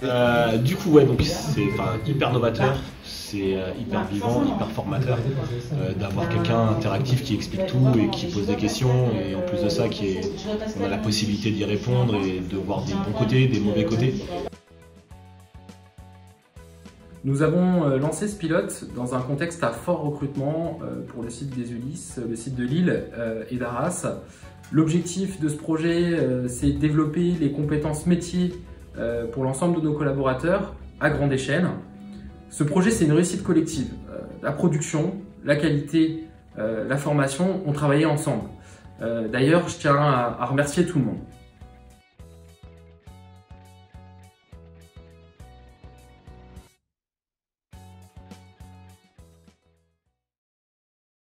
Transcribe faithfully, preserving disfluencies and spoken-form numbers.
Euh, du coup, ouais, donc c'est enfin, hyper novateur, c'est euh, hyper vivant, hyper formateur euh, d'avoir quelqu'un interactif qui explique tout et qui pose des questions, et en plus de ça, qui est, on a la possibilité d'y répondre et de voir des bons côtés, des mauvais côtés. Nous avons lancé ce pilote dans un contexte à fort recrutement pour le site des Ulysses, le site de Lille et d'Arras. L'objectif de ce projet, c'est de développer les compétences métiers pour l'ensemble de nos collaborateurs à grande échelle. Ce projet, c'est une réussite collective. La production, la qualité, la formation ont travaillé ensemble. D'ailleurs, je tiens à remercier tout le monde.